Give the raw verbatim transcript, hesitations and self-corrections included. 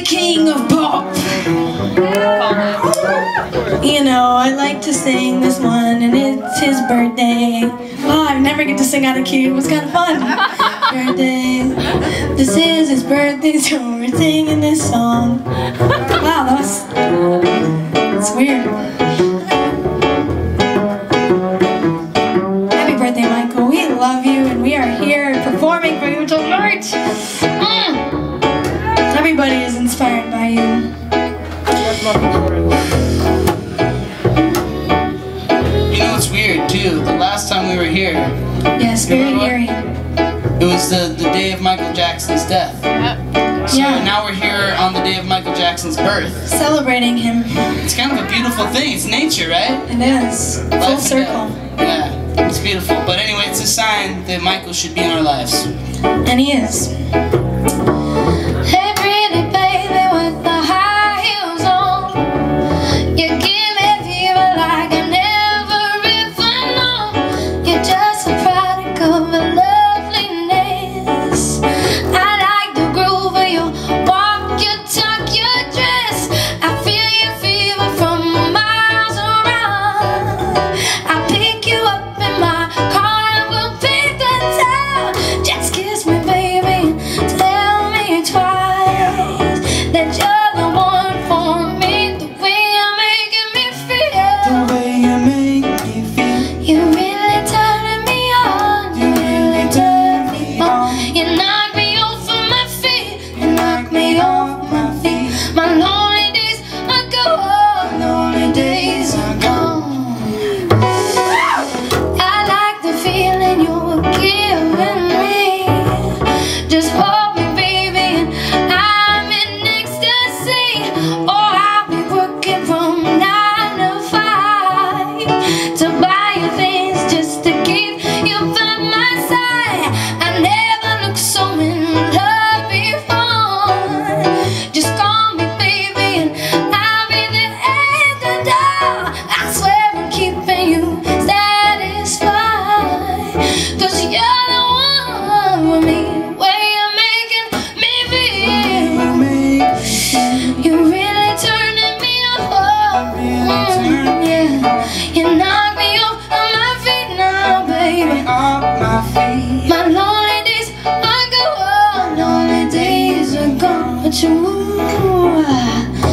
king of pop. You know, I like to sing this one, and it's his birthday. Oh, I never get to sing out of key. It was kind of fun. Birthday. This is his birthday, so we're singing this song. Wow, that was... It's weird. Happy birthday, Michael. We love you, and we are here performing for you tonight. Mm. Everybody is inspired by you. You know, it's weird, too. The last time we were here... Yes, very eerie. It was the, the day of Michael Jackson's death. So yeah. Now we're here on the day of Michael Jackson's birth. Celebrating him. It's kind of a beautiful thing. It's nature, right? It is. Full circle. Yeah, it's beautiful. But anyway, it's a sign that Michael should be in our lives. And he is. Hey pretty baby with the high heels on, you give me fever like I never even known. You're just a product of a loveliness. I like the groove of your walk, your talk, your dress. I feel your fever from miles around. I pick you up in my car and we'll pick the town. Just kiss me baby, tell me twice that you're the one for me. The way you're making me feel, The way you make me feel, you really turning me on. You really turn me on. You knock me off of my feet. You knock me off my feet. My lonely days are gone. Lonely days are gone. I like the feeling you're giving me. Just hold me, baby, and I'm in ecstasy. Oh, I'll be working from nine to five to buy you things just to keep you by my side. I never looked so in love before. Just call me, baby, and I'll be there at the door. I swear I'm keeping you satisfied, 'cause you're the one with me. Way you're making me feel, you're really turning me on. Mm, yeah. You knock me off of my feet now, baby. off my feet. My lonely days are gone. Lonely days are gone. But you,